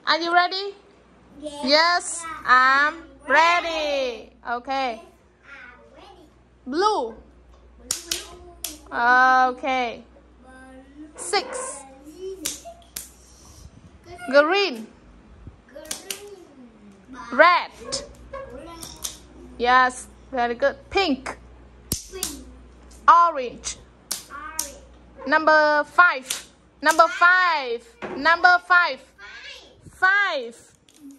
Are you ready? Yes, I'm ready. Okay. Blue. Okay. 6. Green. Red. Yes, very good. Pink. Orange. Number 5. Number 5. Number 5. 5.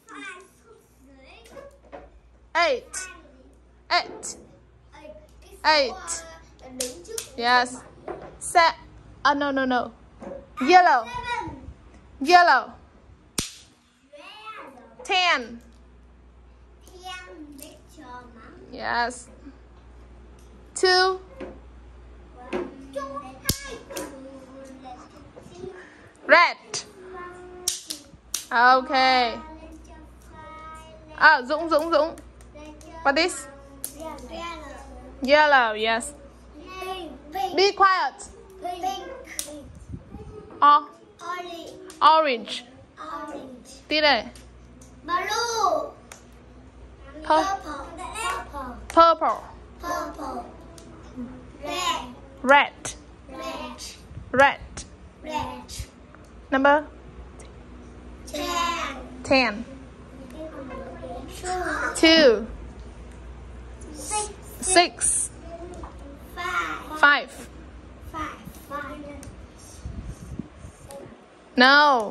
8. 8. 8. Yes. No. Yellow. Yellow. 10. Yes. 2. Red. Okay. Dũng. What is? Yellow, yes. Be quiet. Orange. Tí đây. Blue. Purple. Red. Number 10. 2. 6. 5. No.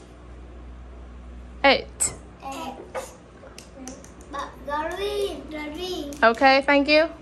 8. Green. Okay, thank you.